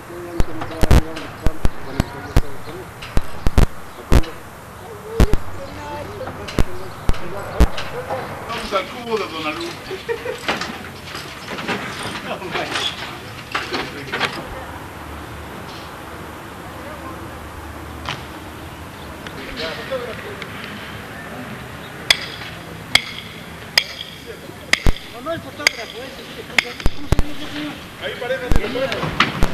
Vamos al cubo de Donalú. No, el fotógrafo, ¿cómo se llama ese señor? Ahí parejas de fotógrafo.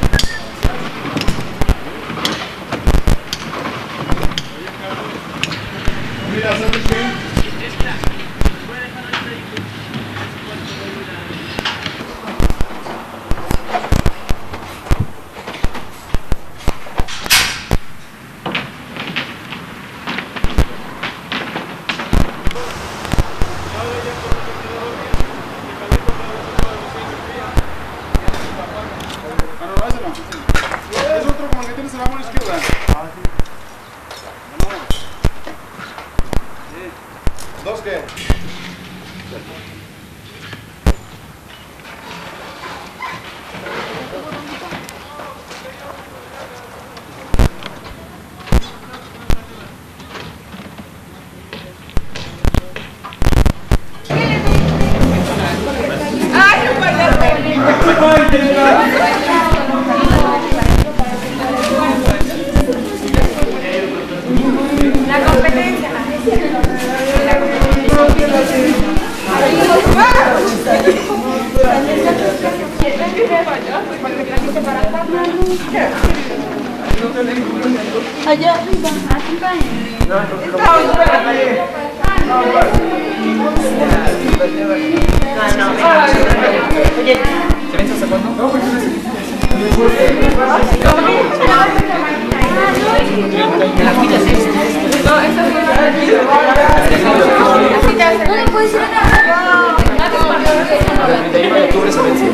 Mira, ¿sabes qué? Es otro como el que tienes en la mano izquierda. ¿Dos qué? La competencia. Allá arriba. Oye, ¿se ven hace cuánto? No, no puede ser nada. El 31 de octubre se vence.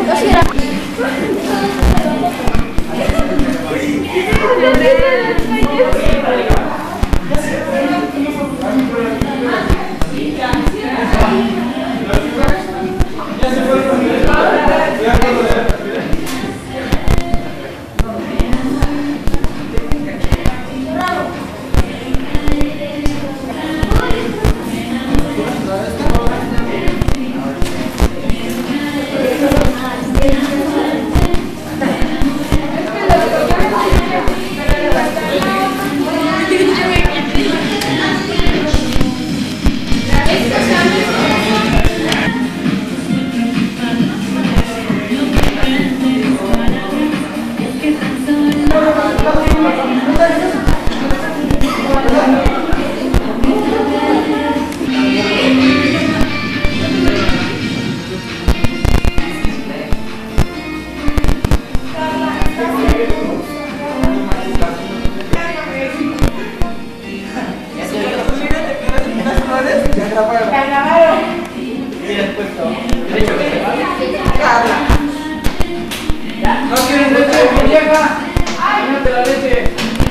No quieres leche, vieja. Mírate la leche.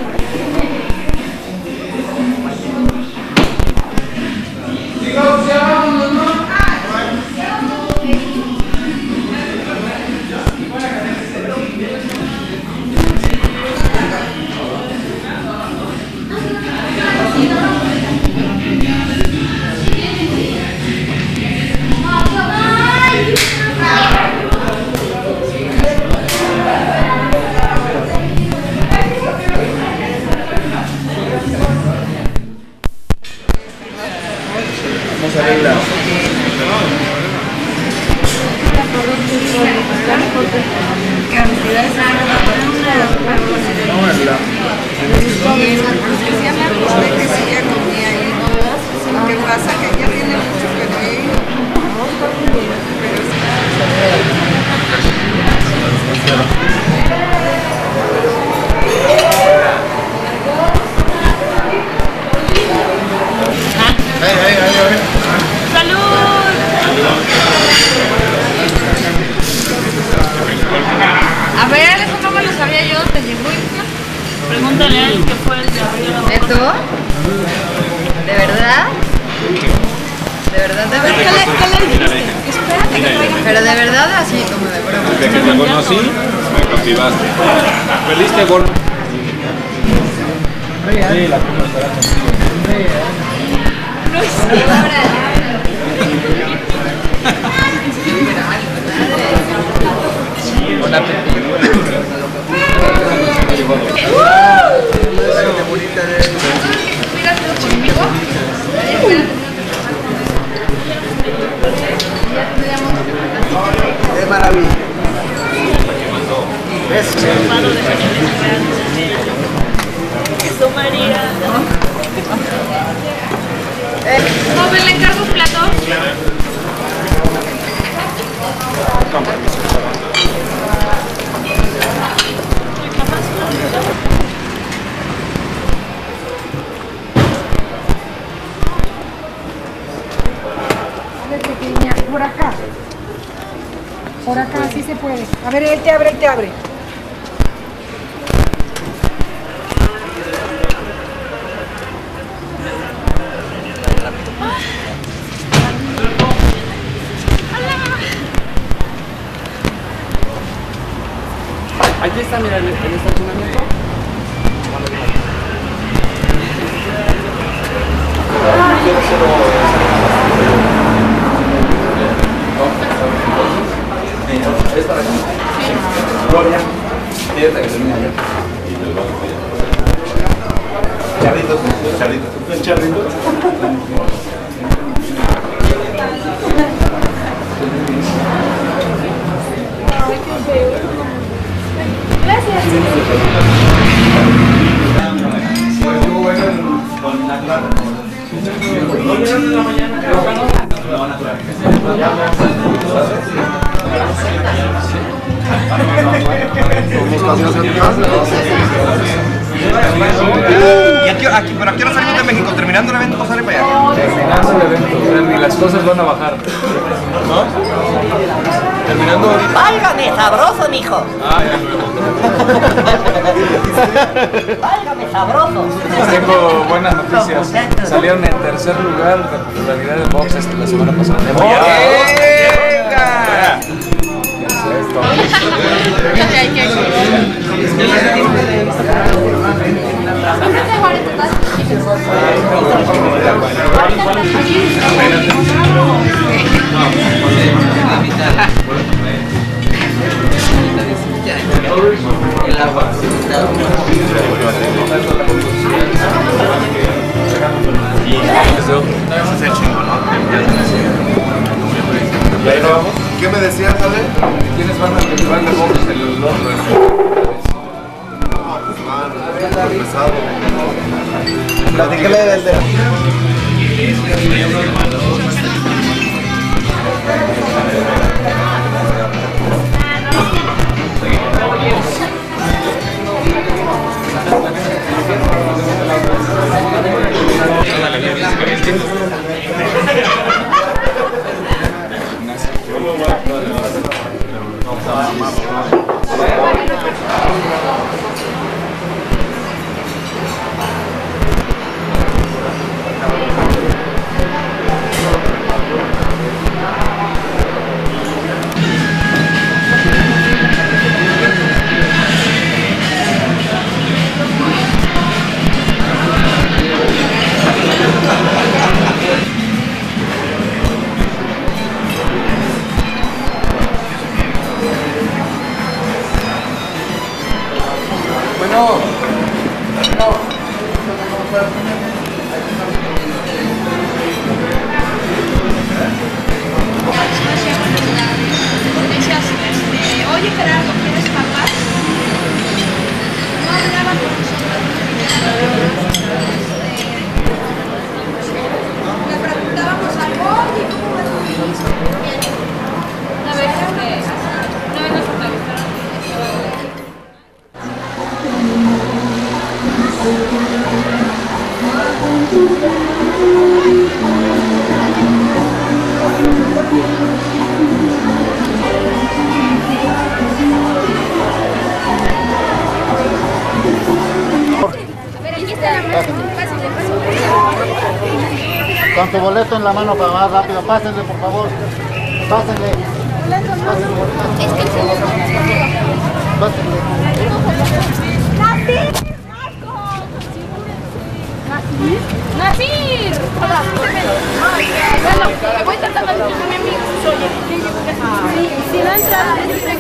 Digamos, ya vámonos, ¿no? Vamos a arreglar. Lo que pasa que ella tiene mucho que reír. ¡Salud! A ver, eso no me lo sabía yo, ¿te llegó? Pregúntale a él qué fue el de arriba. ¿Esto? ¿De verdad? ¿De verdad? ¿De verdad? ¿Qué le dijiste? Espérate que traigan. Pero de verdad así como de broma. Desde que te conocí, Capivaste. Perdiste gol. Sí, la primera estará contigo. No sé, ahora. Buen apetito. ¡Qué maravilla! Eso, María. No, me le encargo un plato. Pequeña, por acá. Por acá, sí se puede. A ver, él te abre, él te abre. Aquí está, mira, el estacionamiento. ¿Es para aquí? Sí. Gloria. Tienes que terminar ya. Charritos. Charritos. Charritos. Gracias. Estuvo bueno con natural. ¿No vieron en la mañana? No, natural. ¿Pero a qué hora salimos de México? ¿Terminando el evento o sale para allá? Terminando el evento, y las cosas van a bajar. ¿No? Terminando ahorita. ¡Válgame, sabroso, mijo! Ah, ya luego. ¡Válgame, sabroso! Les tengo buenas noticias. Salieron en tercer lugar de popularidad del box la semana pasada. ¡Venga! El agua. ¿Qué me decías, Ale? ¿Quiénes van al festival de box el otro? Pesado. Platícale del de... Oye, Gerardo, ¿quieres papas? No, graba con nosotros. Le preguntábamos algo, oye, ¿cómo vas? Bien. Una vez nos entrevistaron. Con tu boleto en la mano para más rápido. Pásenle, por favor. Pásenle. Pásenle. ¡Nasir! Bueno, me voy tratando de decir a mi amigo. Si no entra,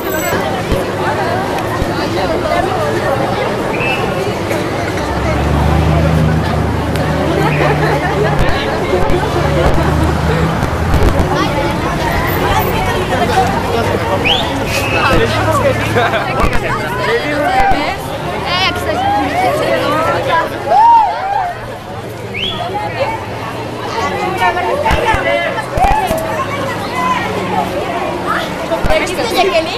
¿viste Jacqueline?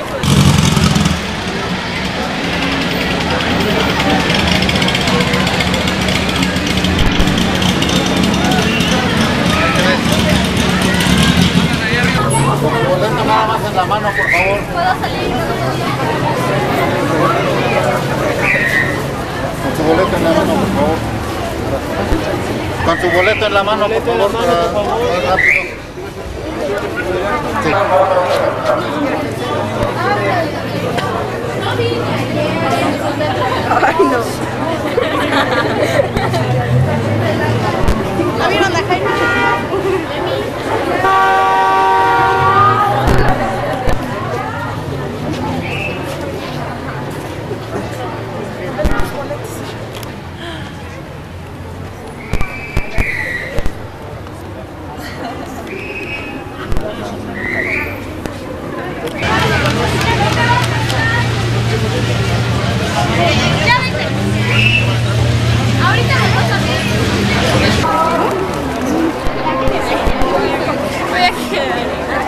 Nada más en la mano, por favor. ¿Puedo salir? Con su boleto en la mano, por favor. Con su boleto en la mano, por favor. Más rápido. Sí. Ay, no. ¿No vieron a Jaime? Ya vete. Ahorita me vas a ver. Voy a quedar.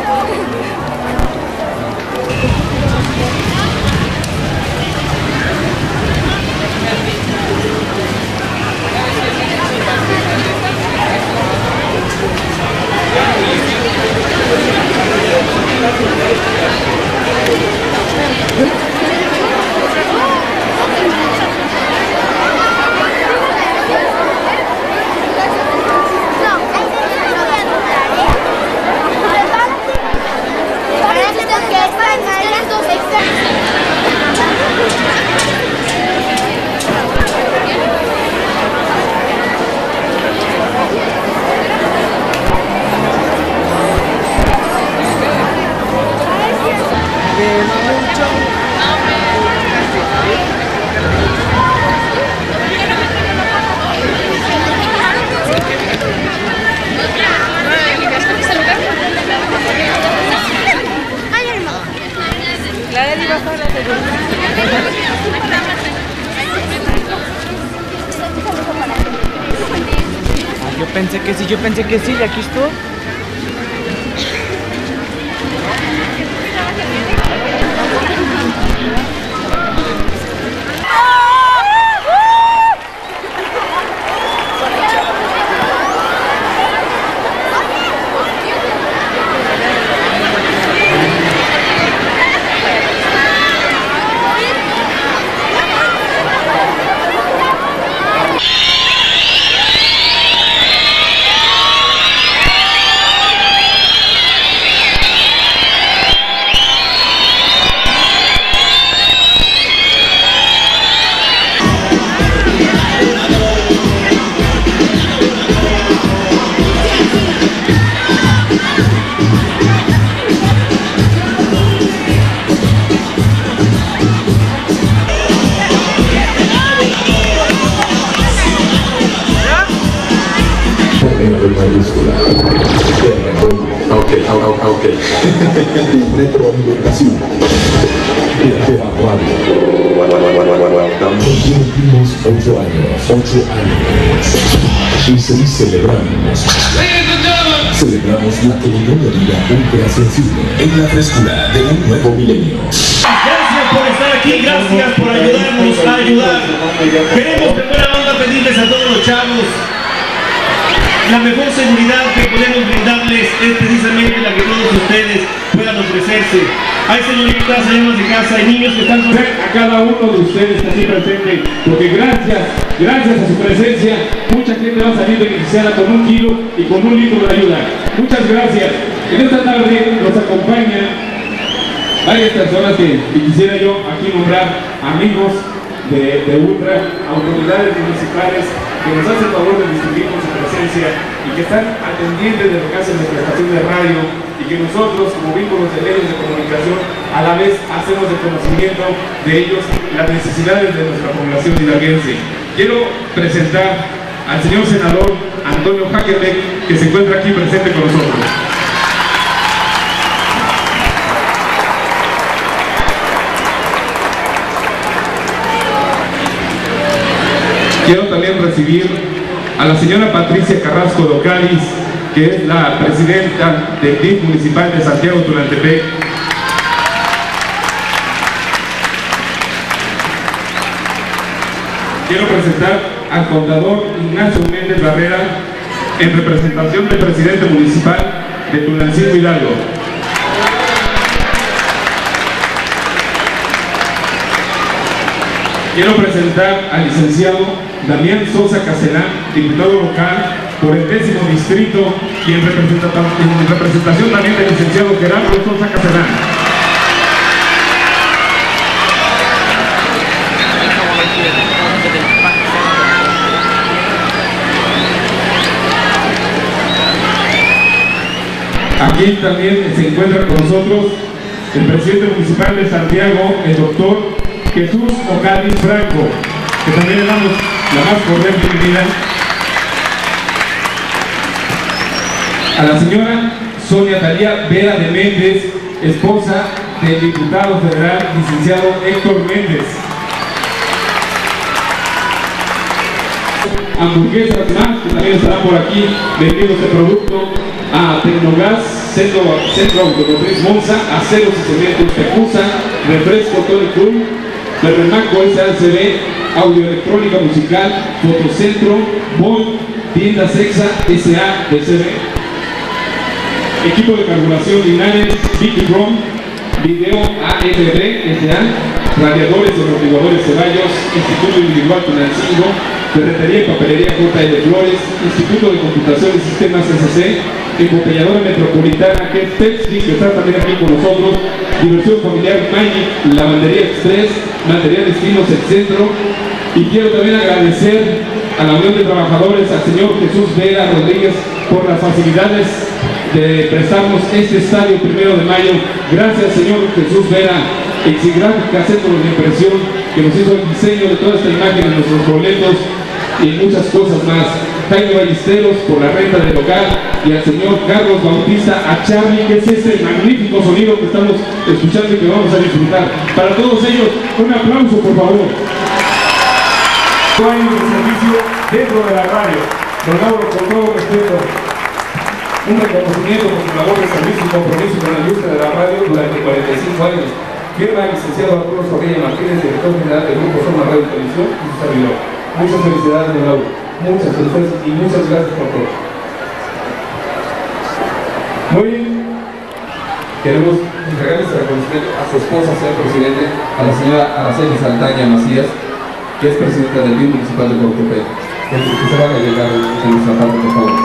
Yo pensé que sí, y aquí estuvo. Ok. Retroalimentación. Evacuado. Cumplimos 8 años. Y celebramos la comunión de vida ultrasensible en la frescura de un nuevo milenio. Gracias por estar aquí, gracias por ayudarnos a ayudar. Queremos de buena onda pedirles a todos los chavos la mejor seguridad que podemos brindarles es precisamente la que todos ustedes puedan ofrecerse. Hay señoritas, hay amas de casa, hay niños que están con a cada uno de ustedes que aquí presente, porque gracias a su presencia, mucha gente va a salir beneficiada con 1 kilo y con 1 litro de ayuda. Muchas gracias. En esta tarde nos acompaña varias personas que quisiera yo aquí nombrar, amigos de Ultra, autoridades municipales que nos hacen el favor de distinguir con su presencia y que están al pendiente de lo que hace nuestra estación de radio, y que nosotros, como vínculos de medios de comunicación, a la vez hacemos el conocimiento de ellos las necesidades de nuestra población hidalguense. Quiero presentar al señor senador Antonio Hackenbeck, que se encuentra aquí presente con nosotros. Quiero también recibir a la señora Patricia Carrasco Docalis, que es la presidenta del DIF municipal de Santiago Tulantepec. Quiero presentar al contador Ignacio Méndez Barrera, en representación del presidente municipal de Tulancingo Hidalgo. Quiero presentar al licenciado Damián Sosa Caselán, diputado local por el 10º distrito, y en representación también del licenciado Gerardo Sosa Caselán. Aquí también se encuentra con nosotros el presidente municipal de Santiago, el doctor Jesús Ocadis Franco, que también le damos la más cordial bienvenida. A la señora Sonia Talía Vera de Méndez, esposa del diputado federal licenciado Héctor Méndez. Hamburguesas más, que también estarán por aquí vendiendo este producto. A Tecnogas, Centro Automotriz Monza, Aceros y Cementos Tecusa, Refresco Tony Cruz, Berremaco SACB, Audioelectrónica Musical, Fotocentro, Bon, Tienda Sexa SADCB, Equipo de Carburación Linares, Vicky Rom, Video AFB SA, Radiadores y Amortiguadores Ceballos, Instituto Individual Tulancingo, Ferretería y Papelería J.L. Flores, Instituto de Computación y Sistemas SC, Embotelladora Metropolitana, que es Pepsi, que está también aquí con nosotros, Diversión Familiar Magic, Lavandería Express, Materiales Finos El Centro. Y quiero también agradecer a la Unión de Trabajadores, al señor Jesús Vera Rodríguez, por las facilidades de prestarnos este estadio 1 de mayo. Gracias, señor Jesús Vera, Exigráfica, Centro de Impresión, que nos hizo el diseño de toda esta imagen de nuestros boletos y muchas cosas más. Jaime Ballesteros por la renta del local, y al señor Carlos Bautista Acharri, que es este magnífico sonido que estamos escuchando y que vamos a disfrutar. Para todos ellos, un aplauso, por favor. Años de servicio dentro de la radio, don Lauro, con todo respeto, un reconocimiento por su labor de servicio y compromiso con la industria de la radio durante 45 años. Firma el licenciado Arturo Zorrilla Martínez, director general del Grupo Soma Radio y Televisión, y su servidor. Muchas felicidades, don Lauro. Muchas felicidades y muchas gracias por todo. Muy bien. Queremos entregarles el reconocimiento a su esposa, señor presidente, a la señora Araceli Saldaña Macías, que es presidenta del DIF municipal de Cortopec. Que se van a llegar en nuestra parte, por favor.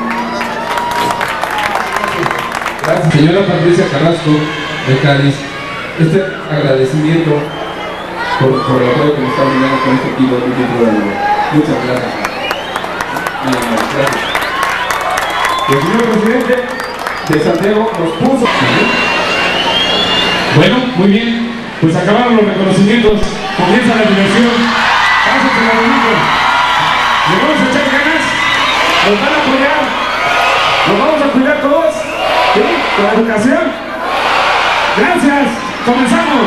Gracias. Señora Patricia Carrasco de Cádiz, este agradecimiento por el apoyo que nos está brindando con este equipo de programa. Muchas gracias. Gracias. El señor presidente de Santiago nos puso. Bueno, muy bien. Pues acabaron los reconocimientos. Comienza la diversión. Pásense la bonito. ¿Le vamos a echar ganas? ¿Nos van a apoyar? ¿Nos vamos a cuidar todos? ¿Sí? ¿Con la educación? Gracias. Comenzamos.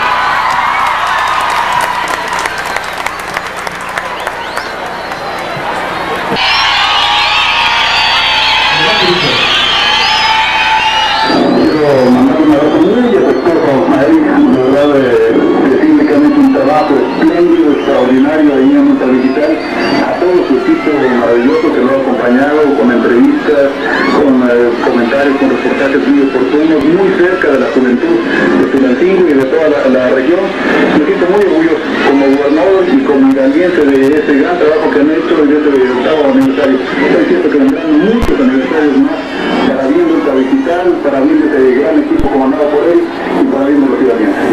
Quiero mandar un abrazo muy afectuoso a él, de verdad, decirle que han hecho un trabajo espléndido, extraordinario ahí en Ultra Digital, a todo su equipo maravilloso que lo ha acompañado con entrevistas, con comentarios, con reportajes muy oportunos, muy cerca de la juventud de Tulancingo y de toda la región. Me siento muy orgulloso como gobernador y como hidalguense de este gran trabajo que han hecho en este 8º aniversario. Estoy cierto que vendrán muchos aniversarios más para bien de Ultra Digital, para bien de este gran equipo comandado por él y para bien de los ciudadanos.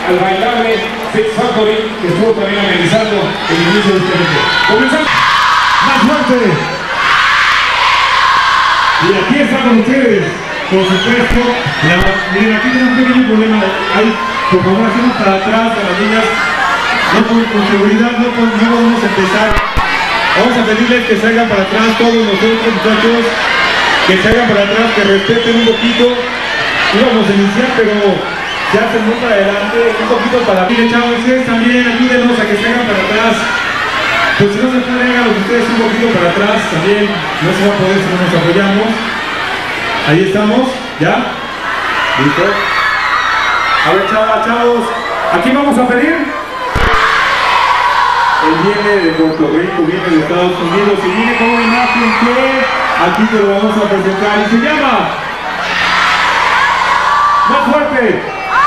al bailable Sex Factory, que estuvo también amenizando el inicio de este evento. ¡Comenzamos! ¡Más fuerte! Y aquí está con ustedes, por supuesto, miren, aquí tenemos un pequeño problema. Por favor, hacemos para atrás a las niñas. No, con seguridad no podemos empezar. Vamos a pedirles que salgan para atrás todos nosotros, muchachos. Que salgan para atrás, que respeten un poquito. Íbamos a iniciar, pero ya se muy para adelante, un poquito para mí. Chavos, ustedes también ayúdenos a que salgan para atrás. Pues si no se pueden, háganlo ustedes un poquito para atrás también. No se va a poder si no nos apoyamos. Ahí estamos, ¿ya? ¿Listo? A ver, chavos, aquí vamos a pedir. Él viene de Puerto Rico, viene de Estados Unidos y viene con una imagen que aquí te lo vamos a presentar y se llama Más Fuerte.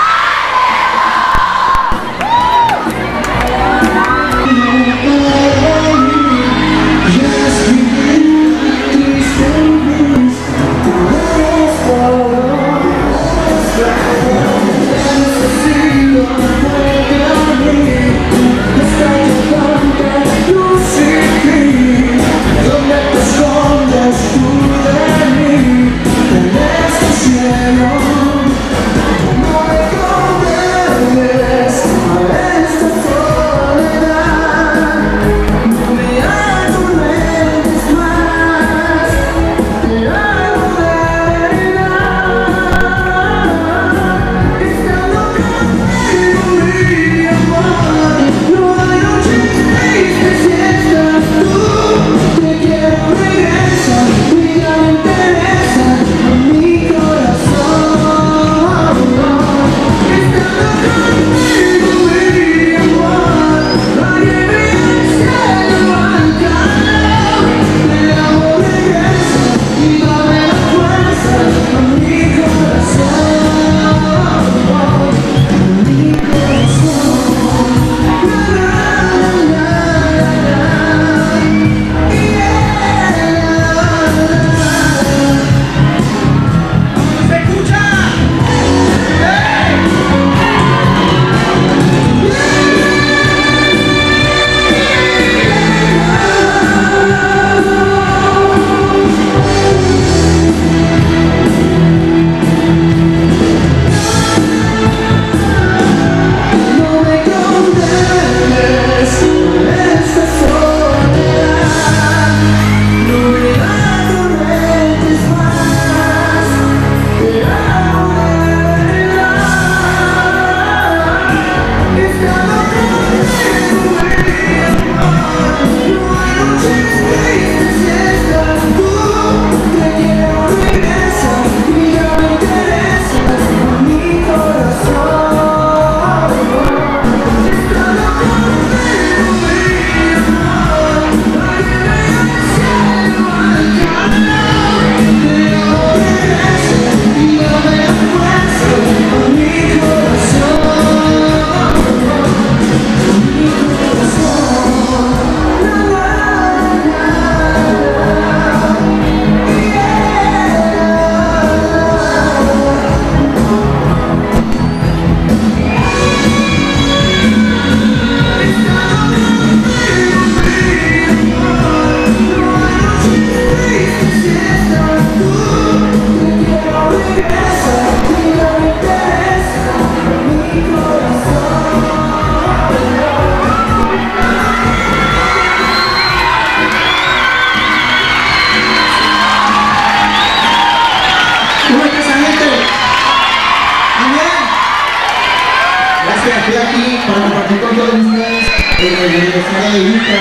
Estoy aquí para compartir con todos ustedes el aniversario de Vita.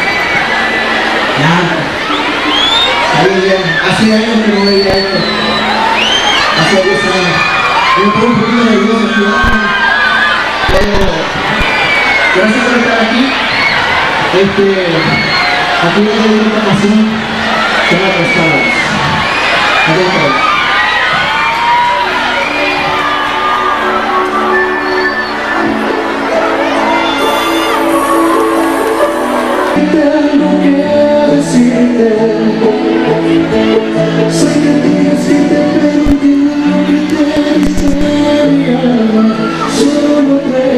Hace años que no veía esto. Hace 10 años. Me pongo un poquito nervioso aquí, pero gracias por estar aquí. Aquí voy a dedicar una canción que me ha costado. Adiós. Tengo que decirte, sé que tienes que te pero entiendo lo que te dice mi alma, solo te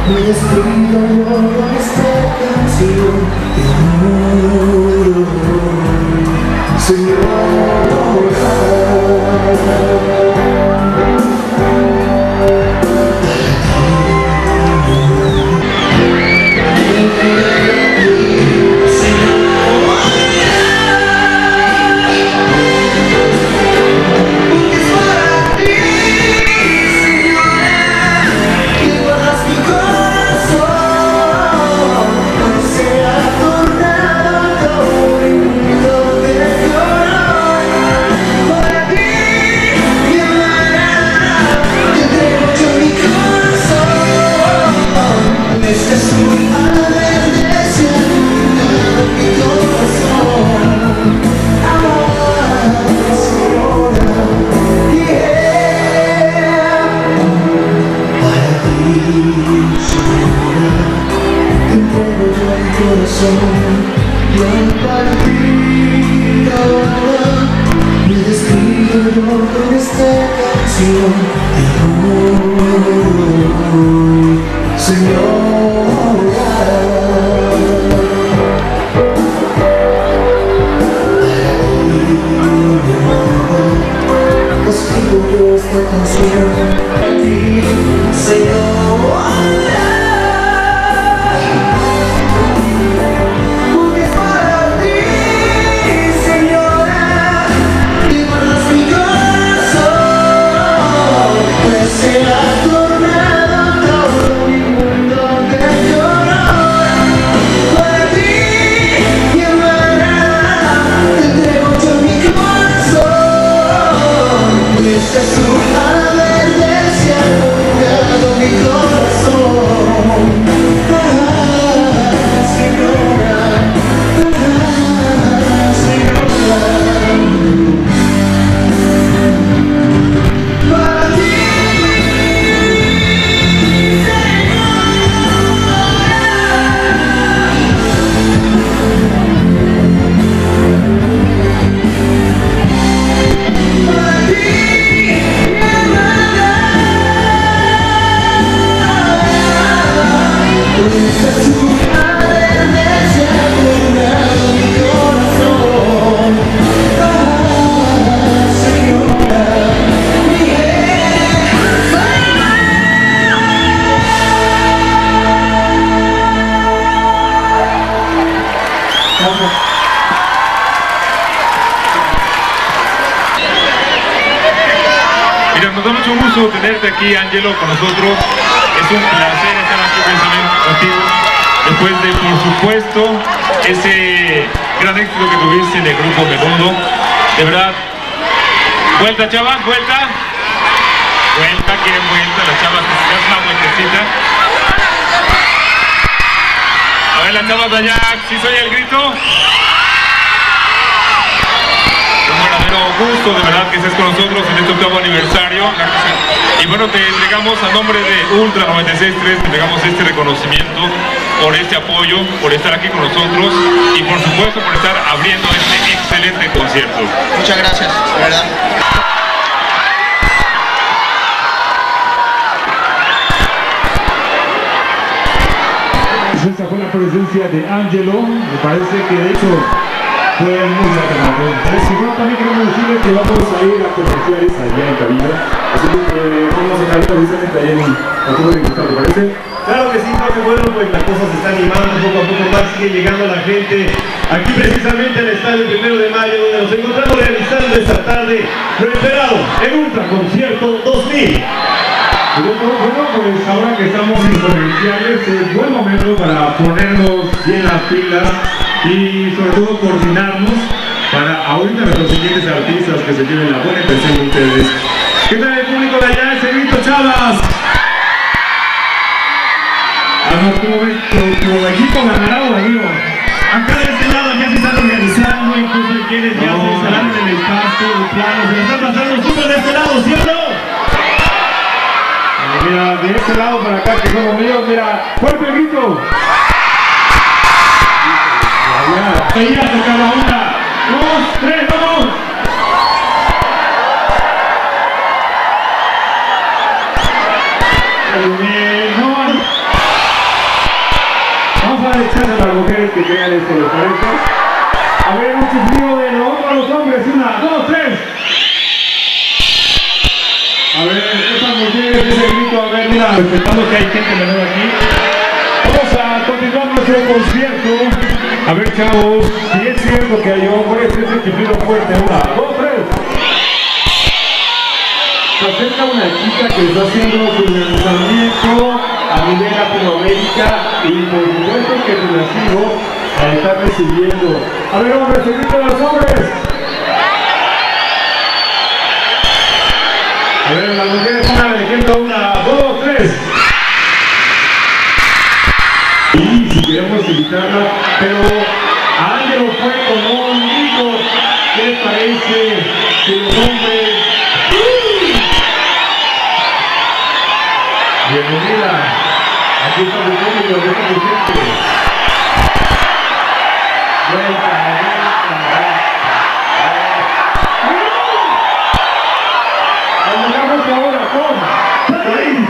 Me despido yo con esta canción de amor, Señora. Y al partir ahora me despido yo con esta canción de amor, Señora. Escribo yo esta canción a ti, Señora. Mira, nos da mucho gusto tenerte aquí, Ángelo, con nosotros. Es un placer estar aquí precisamente contigo. Después de, por supuesto, ese gran éxito que tuviste en el grupo Menudo. De verdad, vuelta, chavas, vuelta. Vuelta, quieren vuelta, las chavas, das una vueltecita. A ver, las chavas de allá, ¿sí soy el grito? Un verdadero gusto, de verdad, que estés con nosotros en este 8º aniversario. Y bueno, te entregamos a nombre de Ultra 96.3, te entregamos este reconocimiento por este apoyo, por estar aquí con nosotros y por supuesto por estar abriendo este excelente concierto. Muchas gracias, de verdad. Esta fue la presencia de Ángelo, me parece que de hecho fue muy grata. Y bueno, también queremos decirles que vamos a ir a comerciales allá en cabina, así que vamos a cabina precisamente allá en Arturo de Cristal, ¿te parece? Claro que sí, Jorge. Bueno, pues la cosa se está animando poco a poco más, sigue llegando la gente aquí precisamente al estadio 1 de mayo, donde nos encontramos realizando esta tarde lo esperado, el Ultra Concierto 2000. Bueno, pues ahora que estamos en comerciales es buen momento para ponernos bien las pilas y sobre todo coordinarnos para ahorita nuestros siguientes artistas que se lleven la buena impresión de ustedes. ¿Qué tal el público de allá? Ese grito, chavas. ¿Tu equipo ganará o amigo? Acá de este lado ya se están organizando, incluso hay quienes ya se instalaron en el espacio, el plano, se lo están pasando súper de este lado, ¿sí o no? Mira, de este lado para acá que somos míos, mira, fuerte el grito. Ahí hasta cada una. 2, 3, vamos. El mejor que crean esto, ¿les parece? A ver, un chiflido de nuevo para los hombres. 1, 2, 3. A ver, esas mujeres, ese grito, a ver, mira, respetando que hay gente menor aquí. Vamos a continuar nuestro concierto. A ver, chavos, si es cierto que yo voy a hacer ese chiflido fuerte. 1, 2, 3. Se acerca una chica que está haciendo su lanzamiento a nivel Latinoamérica y por supuesto que su nacido la está recibiendo. A ver, hombres, se gritan los hombres. A ver, las mujeres van a ejemplo. 1, 2, 3. Y si queremos invitarla, pero a Ángelo fue con un grito. ¿Qué les parece que los hombres? Bienvenida. Aquí está mi público, aquí está mi gente. Vamos ahora con París.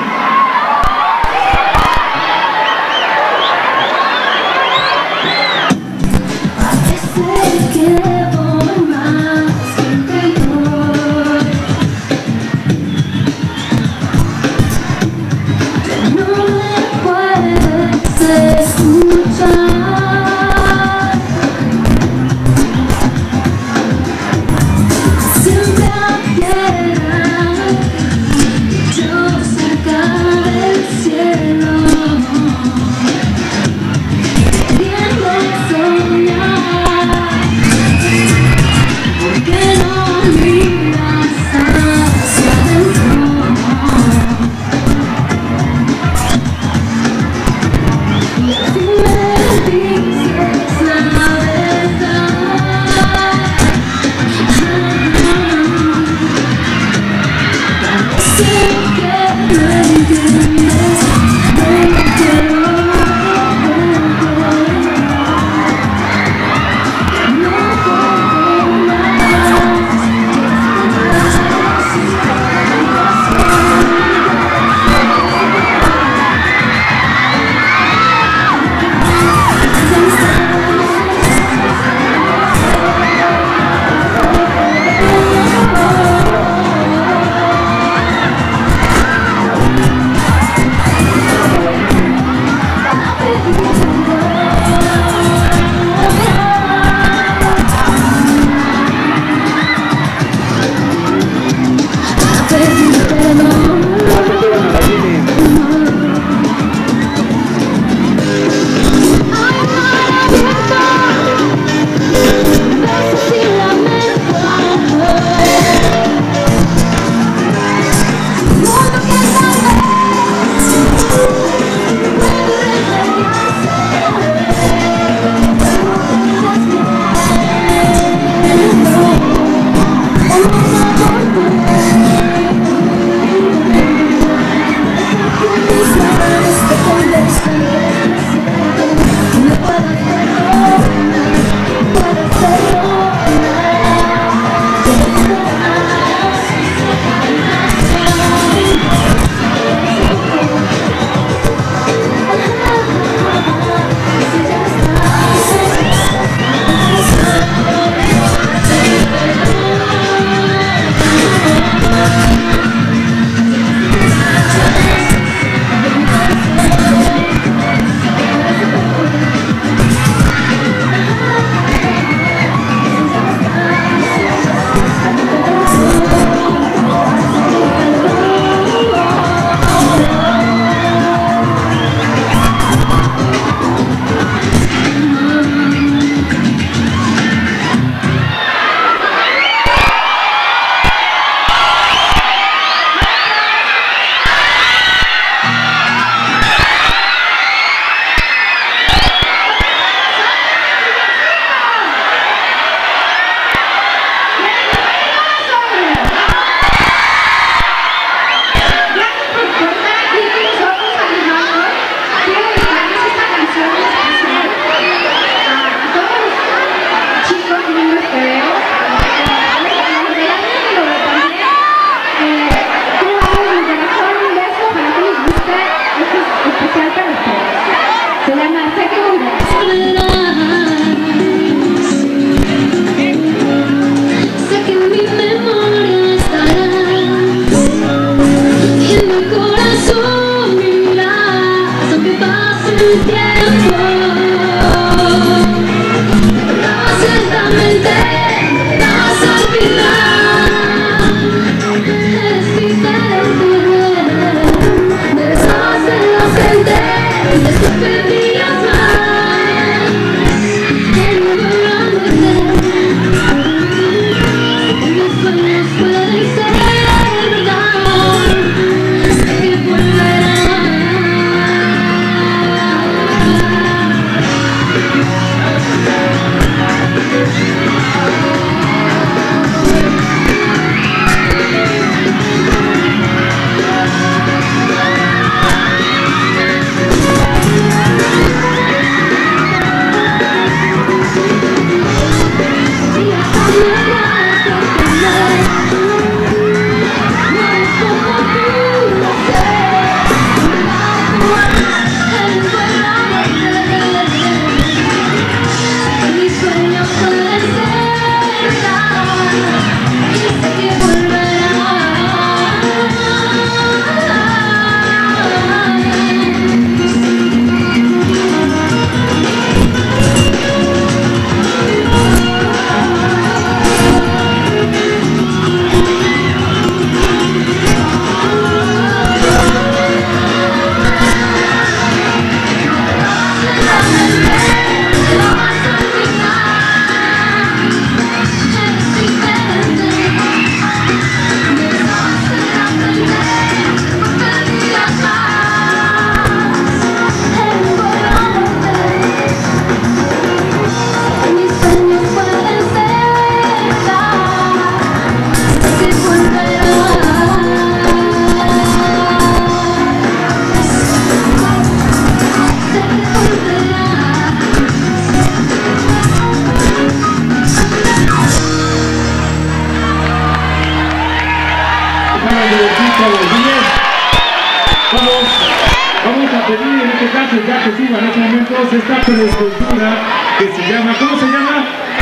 vamos a pedir en este caso, ya que suban en estos momentos, esta escultura que se llama, ¿cómo se llama?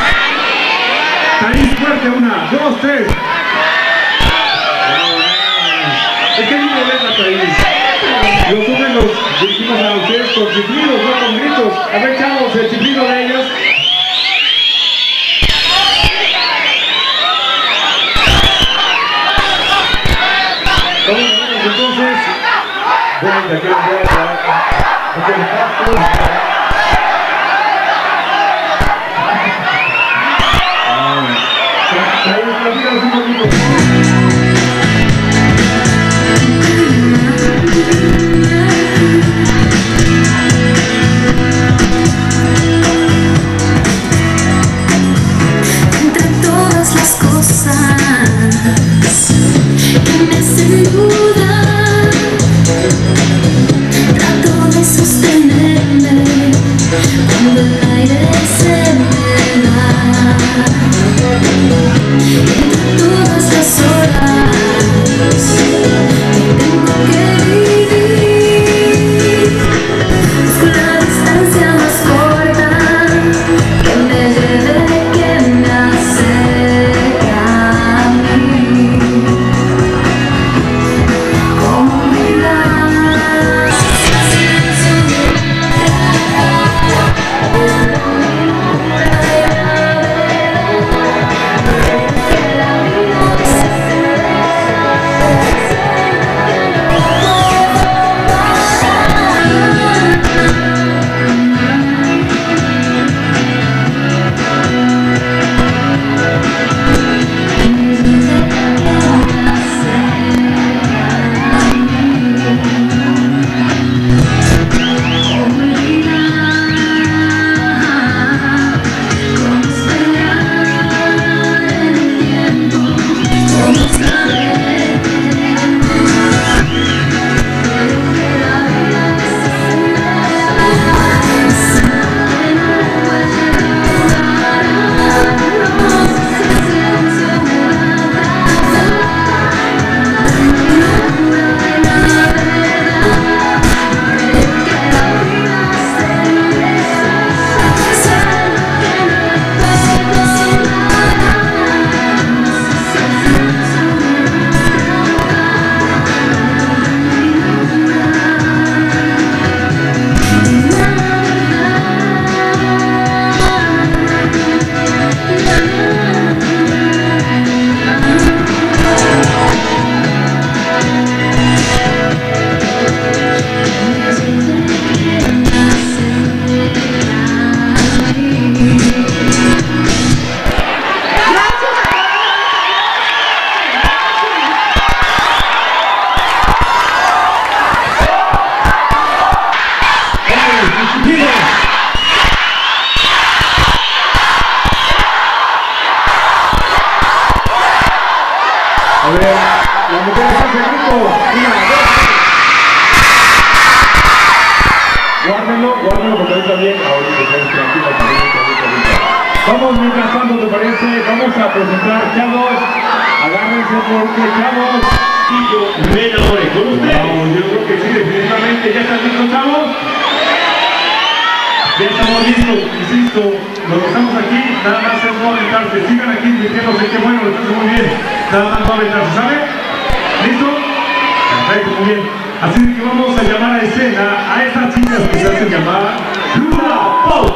Taís fuerte, 1, 2, 3. Es que lindo ver la Taís. Los hombres los dirigimos a ustedes con chiflidos, no con gritos. A ver, chavos, el chiflido de ellos. Entonces, bueno, de aquí entre todas las cosas que me hacen dudar, trato de sostenerme cuando el aire se me va. Entre todas las horas que tengo que vivir, busco la distancia más corta que me lleve, que me acerca a mí. Como mirar silencio de guárdenlo porque ahorita bien, ahorita tranquilo. Vamos, mientras tanto, ¿te parece? Vamos a presentar, chavos, agárrense porque, chavos, y yo me enamoré con ustedes. Yo creo que sí, definitivamente. ¿Ya están listos, chavos? Ya estamos listos, insisto, los que estamos aquí, nada más es no aventarse, sigan aquí diciéndose que bueno, lo están haciendo muy bien, nada más no aventarse, ¿sabe? ¿Listo? Perfecto, muy bien. Así que vamos a llamar a escena a estas chicas que se hacen llamar Luna Pop.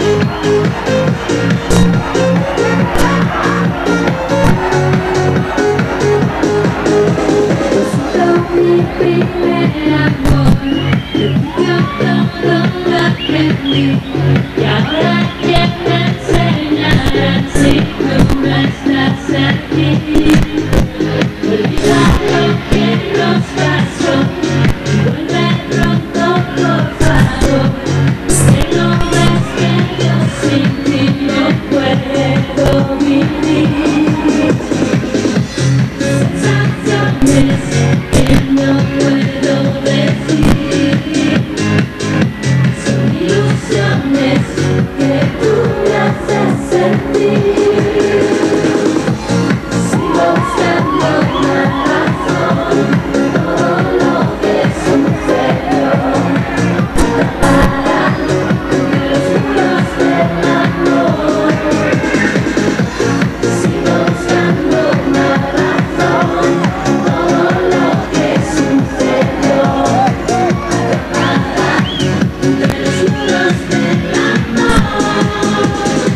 Mi primer amor, de ti yo todo lo aprendí, y ahora quién me enseñará si tú no estás aquí. Olvida lo que nos pasó y vuelve pronto por favor, que no ves que yo sin ti no puedo vivir. Sensaciones no puedo decir, son ilusiones que tú me haces sentir. Sigo buscando una razón, todo lo que sucedió, atrapada entre los muros del amor. Sigo buscando una razón, todo lo que sucedió, atrapada entre los muros del amor.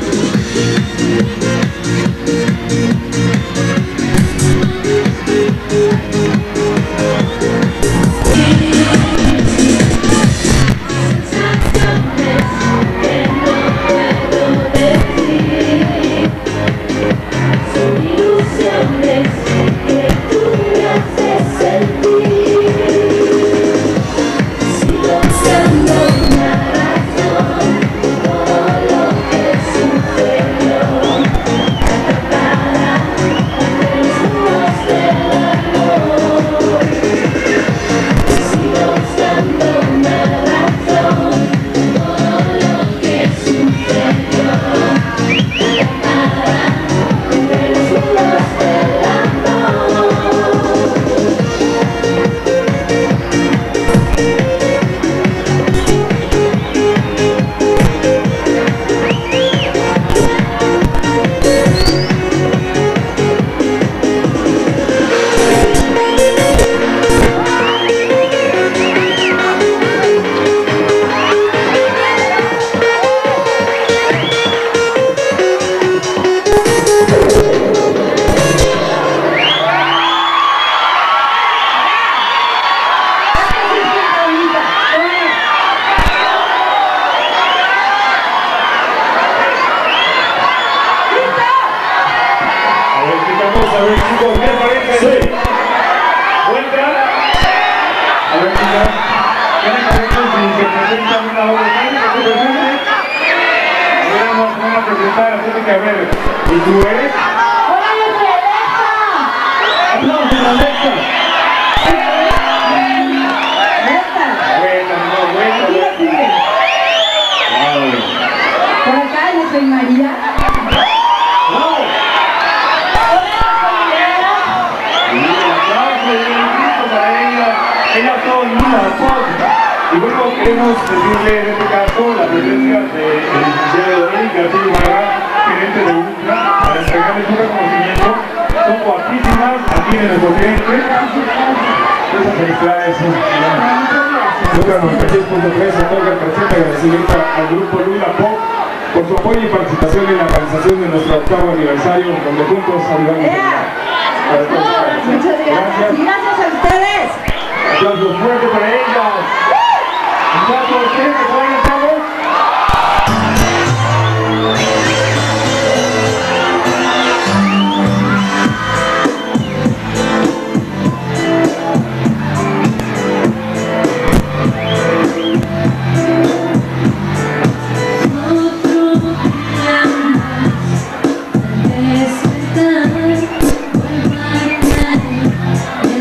Sensaciones que no puedo decir, son ilusiones que tú me haces sentir. Sigo buscando una razón, todo lo que sucedió, atrapada entre los muros del amor. Sigo buscando una razón, todo lo que sucedió, atrapada entre los muros del amor. A ver chicos, ¿qué parece? Sí. ¿Vuelta? A ver chicos, ¿qué les parece si se presentan una obra de arte? ¿Se presente? A ver, vamos a presentar, así que a ver, ¿y tú eres? ¡Hola, yo soy Alexa! ¡Aplausos, Alexa! Vuelta. Por acá yo soy María. Ella todo linda, y bueno, queremos decirle en este caso la presencia del licenciado Dominic García Ibarra, gerente de UNCLA, para entregarles un reconocimiento. Son guapísimas, aquí en nuestro cliente. Muchas felicidades. Lucas 96.3 se toca el presente agradecimiento al grupo Lula Pop por su apoyo y participación en la realización de nuestro 8º aniversario, donde juntos ayudamos a Muchas gracias. Y gracias a ustedes. Aplausos fuertes para ellas. Muchachos, ¿quieren que se vayan, chavos?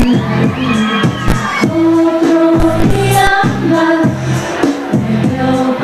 Otro día más, me veo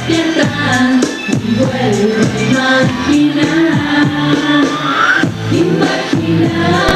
despierta y vuelve a imaginar, imaginar.